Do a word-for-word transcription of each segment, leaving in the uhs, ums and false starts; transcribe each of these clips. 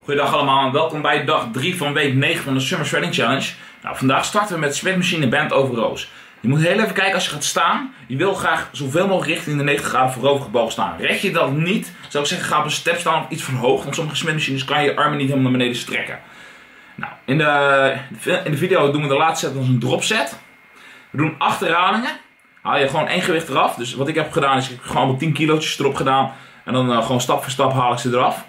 Goedendag allemaal en welkom bij dag drie van week negen van de Summer Shredding Challenge. Nou, vandaag starten we met Sweatmachine Bend over rows. Je moet heel even kijken als je gaat staan. Je wil graag zoveel mogelijk richting de negentig graden voorover gebogen staan. Red je dat niet, zou ik zeggen ga op een step staan of iets verhoogd. Want sommige sweatmachines kan je je armen niet helemaal naar beneden strekken. Nou, in de, in de video doen we de laatste set als een drop set. We doen acht herhalingen. Haal je gewoon één gewicht eraf. Dus wat ik heb gedaan is ik heb gewoon tien kilo's erop gedaan. En dan uh, gewoon stap voor stap haal ik ze eraf.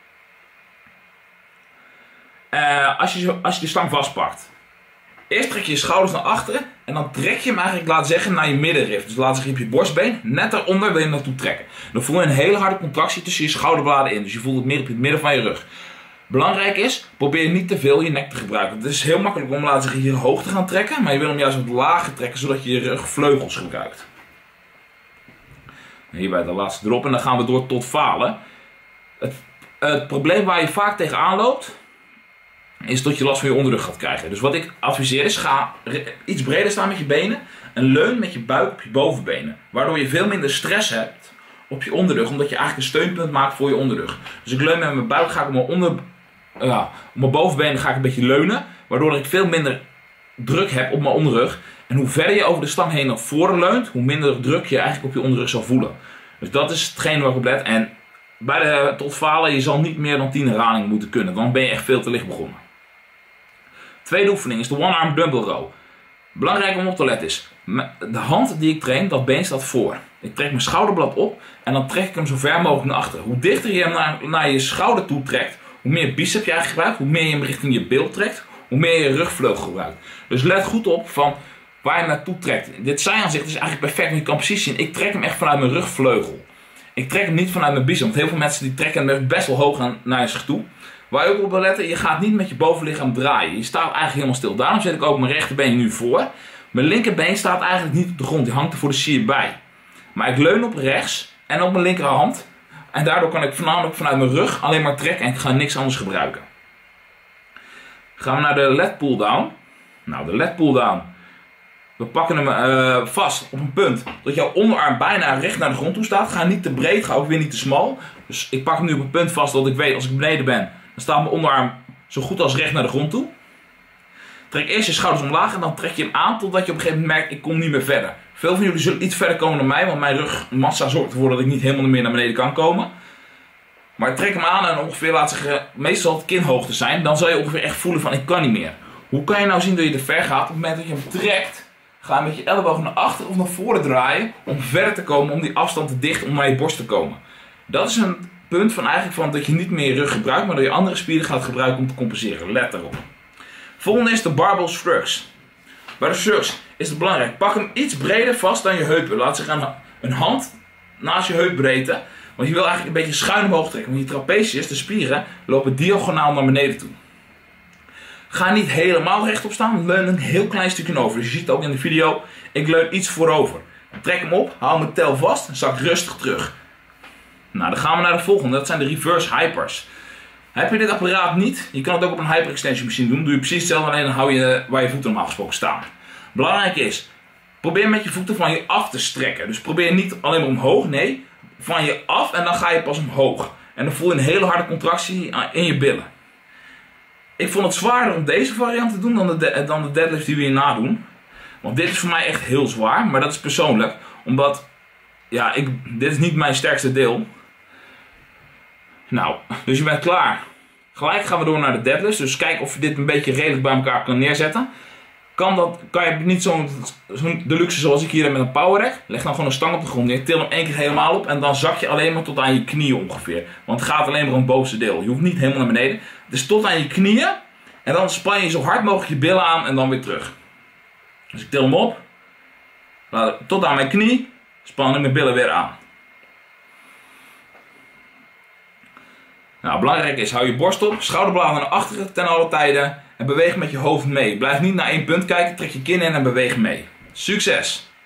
Uh, als, je, als je de stang vastpakt. Eerst trek je je schouders naar achteren. En dan trek je hem eigenlijk, laat zeggen, naar je middenrif. Dus laat zeggen, je hebt je borstbeen. Net daaronder wil je naartoe trekken. Dan voel je een hele harde contractie tussen je schouderbladen in. Dus je voelt het meer op het midden van je rug. Belangrijk is, probeer niet te veel je nek te gebruiken. Het is heel makkelijk om, laten zeggen, hier hoog te gaan trekken. Maar je wil hem juist wat lager trekken, zodat je je rugvleugels gebruikt. Hierbij de laatste drop. En dan gaan we door tot falen. Het, het probleem waar je vaak tegenaan loopt, is dat je last van je onderrug gaat krijgen. Dus wat ik adviseer is, ga iets breder staan met je benen. En leun met je buik op je bovenbenen. Waardoor je veel minder stress hebt op je onderrug. Omdat je eigenlijk een steunpunt maakt voor je onderrug. Dus ik leun met mijn buik, ga ik op mijn, onder, ja, op mijn bovenbenen ga ik een beetje leunen. Waardoor ik veel minder druk heb op mijn onderrug. En hoe verder je over de stang heen naar voren leunt, hoe minder druk je eigenlijk op je onderrug zal voelen. Dus dat is hetgeen waar ik op let. En bij de tot falen, je zal niet meer dan tien herhalingen moeten kunnen. Dan ben je echt veel te licht begonnen. Tweede oefening is de one-arm dumbbell row. Belangrijk om op te letten is, de hand die ik train, dat been staat voor. Ik trek mijn schouderblad op en dan trek ik hem zo ver mogelijk naar achteren. Hoe dichter je hem naar, naar je schouder toe trekt, hoe meer bicep je eigenlijk gebruikt, hoe meer je hem richting je bil trekt, hoe meer je rugvleugel gebruikt. Dus let goed op van waar je naartoe trekt. Dit zijaanzicht is eigenlijk perfect, want je kan precies zien, ik trek hem echt vanuit mijn rugvleugel. Ik trek hem niet vanuit mijn bicep, want heel veel mensen die trekken hem best wel hoog aan, naar zich toe. Waar je ook op wil letten, je gaat niet met je bovenlichaam draaien. Je staat eigenlijk helemaal stil. Daarom zet ik ook mijn rechterbeen nu voor. Mijn linkerbeen staat eigenlijk niet op de grond. Die hangt er voor de sier bij. Maar ik leun op rechts en op mijn linkerhand. En daardoor kan ik voornamelijk vanuit mijn rug alleen maar trekken en ik ga niks anders gebruiken. Gaan we naar de lat pull down. Nou, de lat pull down. We pakken hem uh, vast op een punt dat jouw onderarm bijna recht naar de grond toe staat. Ga niet te breed, ga ook weer niet te smal. Dus ik pak hem nu op een punt vast dat ik weet als ik beneden ben, dan staat mijn onderarm zo goed als recht naar de grond toe. Trek eerst je schouders omlaag en dan trek je hem aan totdat je op een gegeven moment merkt, ik kom niet meer verder. Veel van jullie zullen iets verder komen dan mij, want mijn rugmassa zorgt ervoor dat ik niet helemaal meer naar beneden kan komen. Maar trek hem aan en ongeveer, laat zeggen, meestal het kinhoogte zijn. Dan zal je ongeveer echt voelen van, ik kan niet meer. Hoe kan je nou zien dat je er ver gaat? Op het moment dat je hem trekt, ga je met je elleboog naar achter of naar voren draaien om verder te komen, om die afstand te dichten om naar je borst te komen. Dat is een punt van eigenlijk van dat je niet meer je rug gebruikt, maar dat je andere spieren gaat gebruiken om te compenseren. Let erop. Volgende is de barbell shrugs. Bij de shrugs is het belangrijk, pak hem iets breder vast dan je heupen. Laat zich aan een hand naast je heupbreedte, want je wil eigenlijk een beetje schuin omhoog trekken. Want je trapezius, de spieren, lopen diagonaal naar beneden toe. Ga niet helemaal rechtop staan, leun een heel klein stukje over. Dus je ziet ook in de video, ik leun iets voorover. Trek hem op, hou mijn tel vast en zak rustig terug. Nou, dan gaan we naar de volgende. Dat zijn de reverse hypers. Heb je dit apparaat niet, je kan het ook op een hyperextension machine doen. Doe je precies hetzelfde, alleen dan hou je waar je voeten normaal gesproken staan. Belangrijk is, probeer met je voeten van je af te strekken. Dus probeer niet alleen maar omhoog, nee, van je af en dan ga je pas omhoog. En dan voel je een hele harde contractie in je billen. Ik vond het zwaarder om deze variant te doen dan de, dan de deadlift die we hierna doen. Want dit is voor mij echt heel zwaar, maar dat is persoonlijk. Omdat, ja, ik, dit is niet mijn sterkste deel. Nou, dus je bent klaar. Gelijk gaan we door naar de deadlift. Dus kijk of je dit een beetje redelijk bij elkaar kan neerzetten. Kan, dat, kan je niet zo'n zo deluxe zoals ik hier heb met een power rack. Leg dan gewoon een stang op de grond neer. Til hem één keer helemaal op. En dan zak je alleen maar tot aan je knieën ongeveer. Want het gaat alleen maar om het bovenste deel. Je hoeft niet helemaal naar beneden. Dus tot aan je knieën. En dan span je zo hard mogelijk je billen aan en dan weer terug. Dus ik til hem op. Tot aan mijn knie. Span ik mijn billen weer aan. Nou, belangrijk is, hou je borst op, schouderbladen naar achteren ten alle tijden en beweeg met je hoofd mee. Blijf niet naar één punt kijken, trek je kin in en beweeg mee. Succes!